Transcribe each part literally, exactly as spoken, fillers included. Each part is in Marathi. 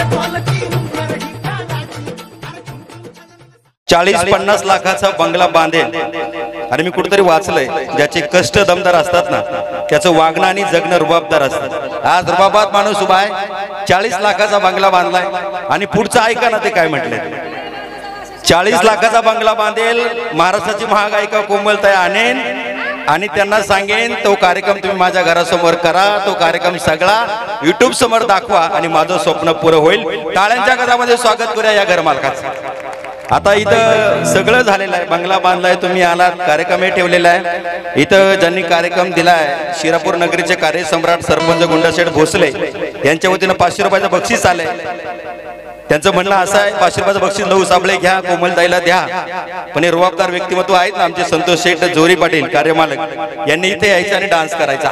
चाळीस पन्नास लाखाचा बंगला बांधेल आणि मी कुठेतरी वाचलंय ज्याचे कष्ट दमदार असतात ना त्याचं वागणं आणि जगणं रुबाबदार असतं। आज रुबाबात माणूस उभा आहे, चाळीस लाखाचा बंगला बांधलाय आणि पुढचं ऐका ना ते काय म्हटलंय, चाळीस लाखाचा बंगला बांधेल, महाराष्ट्राची महागायिका कोमलताई आणेन आणि त्यांना सांगेन तो कार्यक्रम तुम्ही माझ्या घरासमोर करा, तो कार्यक्रम सगळा युट्यूब समोर दाखवा आणि माझं स्वप्न पुरं होईल। टाळ्यांच्या गदामध्ये स्वागत करूया या घर मालकाचं। आता इथं सगळं झालेलं आहे, बंगला बांधलाय, तुम्ही आलात, कार्यक्रमही ठेवलेला आहे। इथं ज्यांनी कार्यक्रम दिलाय शिरापूर नगरीचे कार्यसम्राट सरपंच गुंडाशेठ भोसले यांच्या वतीनं पाचशे रुपयाचं बक्षीस आलंय। त्यांचं म्हणणं असं आहे पाचशे रुपयाचं बक्षीस लहू साबळे घ्या, कोमलताईला द्या, पण हे रुबाबदार व्यक्तिमत्व आहेत ना आमचे संतोष शेठ जोरी पाटील कार्यमालक यांनी इथे यायचं आणि डान्स करायचा।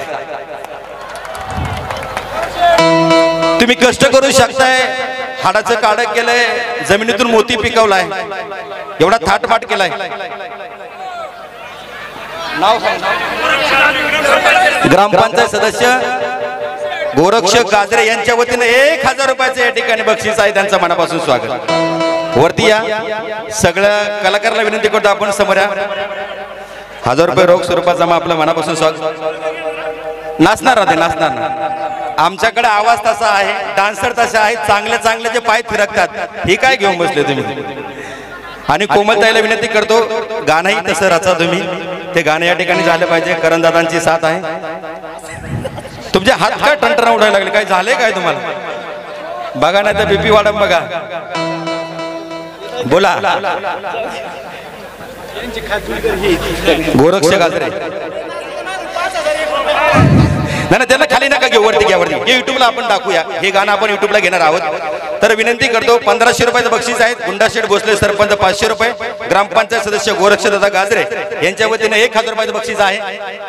तुम्ही कष्ट करू शकताय, हाडाचं काढ केलंय, जमिनीतून मोती पिकवलाय, एवढा थाटमाट केलाय। नाव ग्रामपंचायत सदस्य गोरक्ष गाजरे यांच्या वतीने एक हजार रुपयाचं या ठिकाणी बक्षीस आहे, त्यांचं मनापासून स्वागत। वरती या, सगळ्या कलाकाराला विनंती करतो आपण समोर या। हजार रुपये रोख स्वरूपाचा मग आपलं मनापासून स्वागत। नाचणार राहते, नाचणार ना, आमच्याकडे आवाज तसा आहे, डान्सर तसे आहेत, चांगले चांगले जे पाय थिरकतात, हे काय घेऊन बसले तुम्ही। आणि कोमलताईला विनंती करतो गाणंही तसं रचा तुम्ही, ते गाणं या ठिकाणी झालं पाहिजे। करणदादांची साथ आहे। तुमचे हात काय टंटन उडायला लागले, काय झाले काय तुम्हाला, बघा नाही तर बीपी वाढम बघा, बोला। गोरक्ष गाजरे नाही ना, त्यांना खाली नका घेऊ, वरती घ्या, वरती हे युट्यूबला आपण टाकूया, हे गाणं आपण युट्यूबला घेणार आहोत। तर विनंती करतो पंधराशे रुपयाचं बक्षीस आहे, गुंडाशेठ भोसले सरपंच पाचशे रुपये, ग्रामपंचायत सदस्य गोरक्षदादा गाजरे यांच्या वतीने एक हजार रुपयाचं बक्षीस आहे।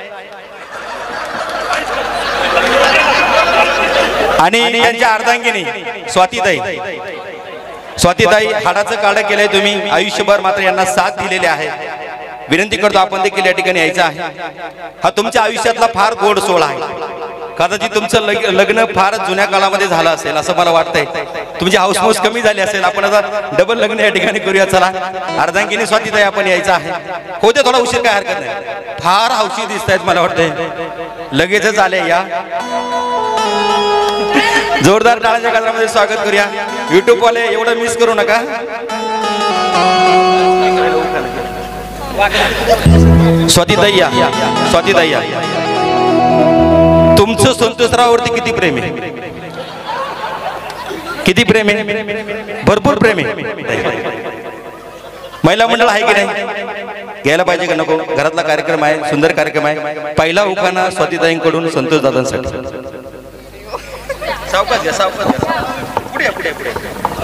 आणि यांच्या अर्धांगिनी स्वातीताई, स्वातीताई हाडाचं काढ केलंय तुम्ही आयुष्यभर, मात्र यांना साथ दिलेली आहे। विनंती करतो आपण देखील या ठिकाणी यायचं आहे। हा तुमच्या आयुष्यातला फार गोड सोहळा आहे, कदाचित तुमचं लग्न फार जुन्या काळामध्ये झालं असेल असं मला वाटतंय, तुमची हाऊसमौस कमी झाली असेल, आपण आता डबल लग्न या ठिकाणी करूया। चला अर्धांगिनी स्वातीताई आपण यायचं आहे, होते थोडा उशीर काय हरकत नाही, फार हौशी दिसत आहेत मला वाटतंय, लगेचच आले या। जोरदार टाळ्यांच्या गजरामध्ये स्वागत करूया। युट्यूब वाले एवढं मिस करू नका। स्वातीताई या, स्वातीताई या, तुमचं संतोषराववरती किती प्रेम आहे, किती प्रेम आहे, भरपूर प्रेम आहे। महिला मंडळ आहे की नाही, घ्यायला पाहिजे का नको, घरातला कार्यक्रम आहे, सुंदर कार्यक्रम आहे। पहिला उखाणा स्वातीताईंकडून संतोष दादांसाठी। सावकाश घ्या, सावकाश घ्या, पुढे या, पुढे पुढे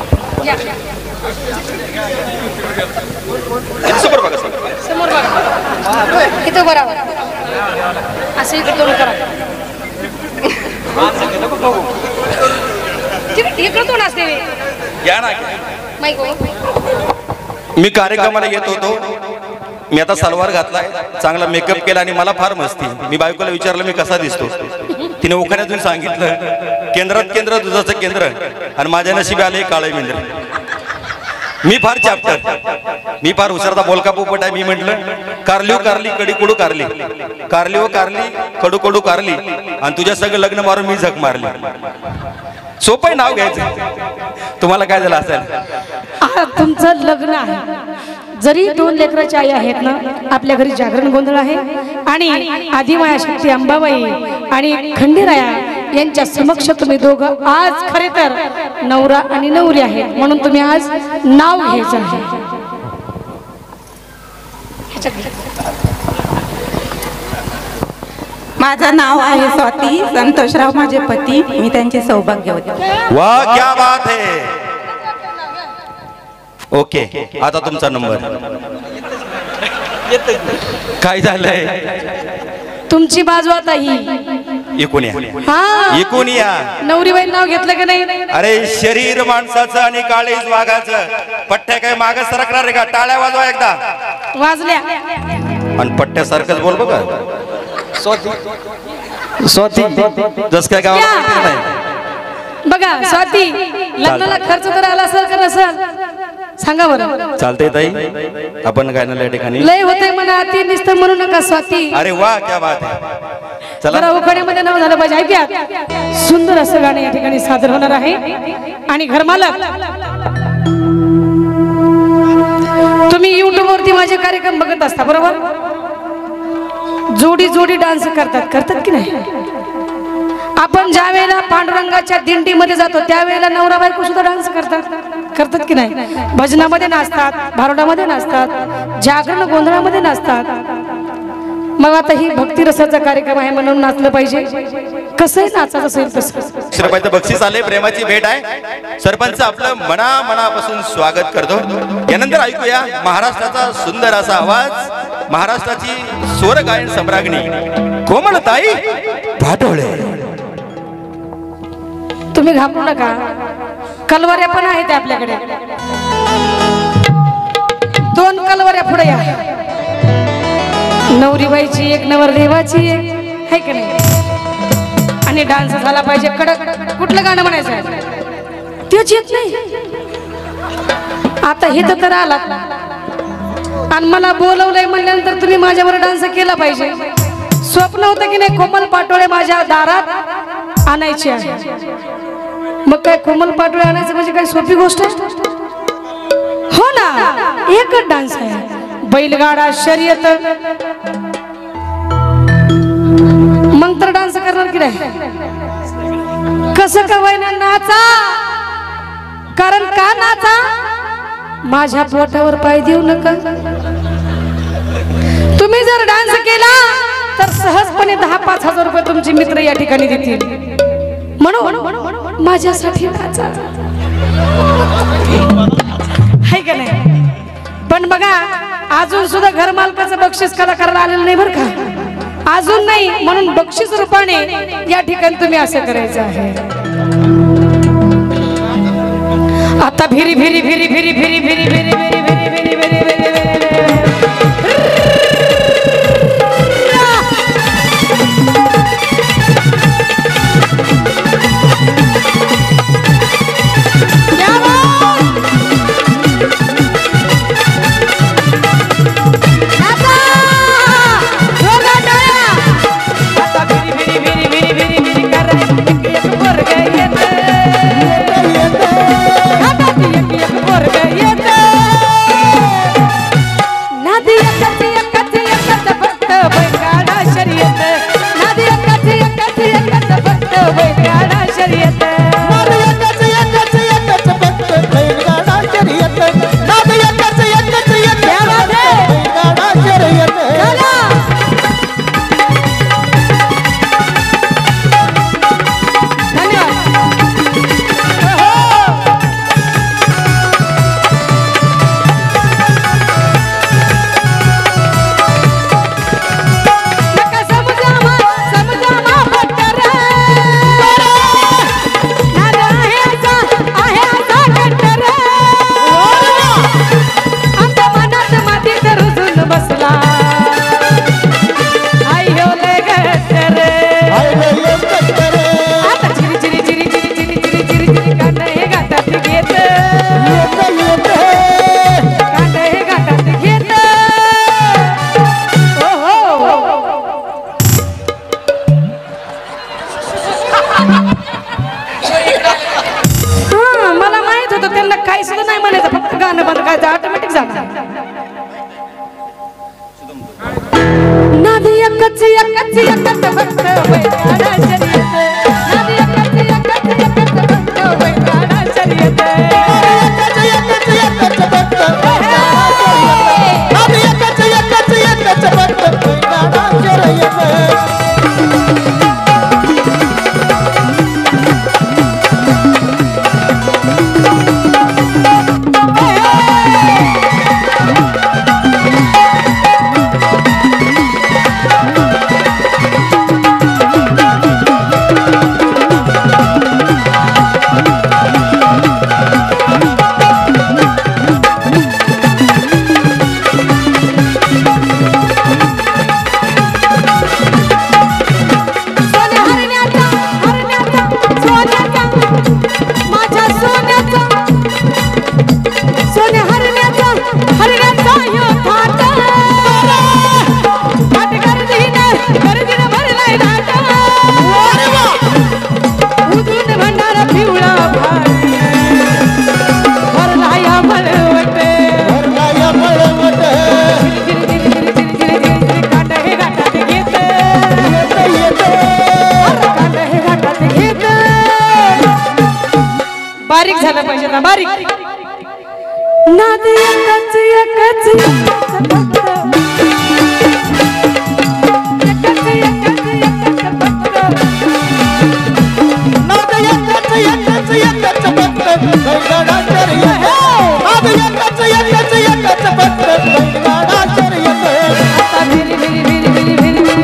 समोर बघा, समोर बघा, इथं बरोबर असं इकडे तोंड करा, इकडे तोंड असते या ना। मी कार्यक्रमाला येत होतो, मी आता सलवार घातलाय, चांगला मेकअप केला आणि मला फार मस्ती, मी बायकोला विचारलं मी कसा दिसतो, तिने उखाण्यातून सांगितलं केंद्रात केंद्र दुधाचं केंद्र आणि माझ्या नशिबी आले काळे मेंढर। मी फार चॅप्टर, मी फार हुशारता बोलका पोपट आहे। मी म्हटलं कारली कारली कडी कडू कारली, कारली व कारली कडू कडू कारली आणि तुझ्या सगळं लग्न मारून मी झक मारली। सोपं नाव घ्यायचं, तुम्हाला काय झालं असेल, तुमचं लग्न आहे, जरी दोन लेकराची आई आहेत ना, आपल्या घरी जागरण गोंधळ आहे आणि आदिमाया शक्ती अंबाबाई आणि खंडेराया यांच्या समक्ष तुम्ही दोघं आज खरे तर नवरा आणि नवरी आहेत, म्हणून तुम्ही आज नाव घ्यायचं आहे। माझं नाव आहे स्वाती संतोषराव, माझे पती, मी त्यांचे सौभाग्यवती। वाह क्या बात है, ओके आता तुमचा नंबर काय झालंय, तुमची बाजू आता ही इकून या, हा इकून या। नवरीबाई नाव घेतलं की नाही, अरे शरीर माणसाचं आणि काळीज वाघाचं, पट्ट्या काय माग सरकणार रे का, टाळ्या वाजवा एकदा, वाजल्या आणि पट्ट्यासारखंच बोल बघा, स्वाती स्वाती जस काय गावाला माहिती नाही, बघा स्वाती, लग्नाला खर्च तर आला असेल का नसेल सांगा बरं. चालते ताई, आपण गायनाला या ठिकाणी लय होते म्हणा, अति नुसतं म्हणू नका स्वाती. अरे वा, क्या बात आहे. जरा चला, उखाण्यामध्ये नाव झालं पाहिजे. ऐकूया, सुंदर असं गाणं या ठिकाणी सादर होणार आहे. आणि घरमालक, तुम्ही युट्यूब वरती माझे कार्यक्रम बघत असता बरोबर. जोडी जोडी डान्स करतात करतात की नाही. आपण ज्या वेळेला पांडुरंगाच्या दिंडीमध्ये जातो त्यावेळेला नवरा बायको सुद्धा डान्स करतात करतात की नाही. भजनामध्ये नाचतात, भारुडामध्ये नाचतात, जागरण गोंधळामध्ये नाचतात. मग आता ही भक्ती रसाचा कार्यक्रम आहे म्हणून नाचलं पाहिजे. कसंही नाचायचं असेल तसं. श्रीपाईचं बक्षीस आले, प्रेमाची भेट आहे. सरपंच आपलं मना मनापासून स्वागत करतो. यानंतर ऐकूया महाराष्ट्राचा सुंदर असा आवाज, महाराष्ट्राची स्वर गायन सम्राज्ञी कोमलताई पाटोळे. तुम्ही घाबरू नका, कलवऱ्या पण आहेत आपल्याकडे. दोन कलवऱ्या पुढे या. नवरीबाईची एक, नवरदेवाची एक, आहे का नाही. आणि डान्स झाला पाहिजे कडक. कुठलं गाणं म्हणायचं आहे तेच येत नाही. आता हे तर आला आणि मला बोलवलंय म्हणल्यानंतर तुम्ही माझ्यावर डान्स केला पाहिजे. स्वप्न होतं की नाही कोमल पाटोळे माझ्या दारात आणायची आहे. मग काय कोमल पाटोळे आणायचं म्हणजे काय सोपी गोष्ट आहे हो ना. एकच डान्स आहे, बैलगाडा शर्यत. मग तर डान्स करणार की नाही. कसं का वयना नाचा. कारण का नाचा, माझ्या पोटावर पाय देऊ नका. तुम्ही जर डान्स केला तर सहजपणे दहा पाच हजार रुपये तुमचे मित्र या ठिकाणी देतील. म्हणून माझ्यासाठी नाचा, है का नाही. पण बघा अजून सुद्धा घरमालकाचं बक्षीस कलाकाराला आलेलं नाही बरं का. अजून नाही, म्हणून बक्षीस रूपाने या ठिकाणी तुम्ही असं करायचं आहे. आता भिरी भिरी भिरी भिरी भिरी भिरी भिरी भिरी भिरी भिरी भिरी माझ्या सोन्याचा सोन्या हरण्याचा हरण्याचा ह्यो थाट थाट गर्दीने गर्दीने भरलाय घाट उधून भंडारा पिवळा भाट भरलाय मळवट भरलाय मळवट कांड हे घाटात घेत येत येत कांड हे घाटात घेत बारीक झालं पाहिजे ना बारीक नाद एकच एकच फक्त एकच एकच एकच फक्त नाद एकच एकच एकच फक्त बैलगाडाचर्य नाद एकच एकच एकच फक्त बैलगाडाचर्य आता भिरी भिरी भिरी भिरी भिरी भिरी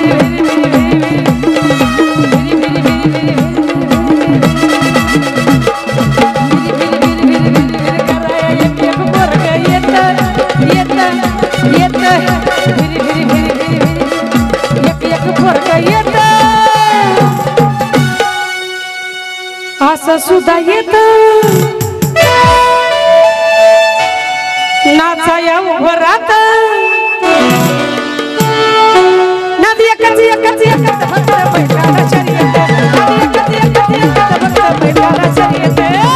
असं सुद्धा येत नाचाया उभं राहत नदी एकच एकच एकच फक्त बैलाला शर्यत नदी एकच एकच एकच फक्त बैलाला शर्यत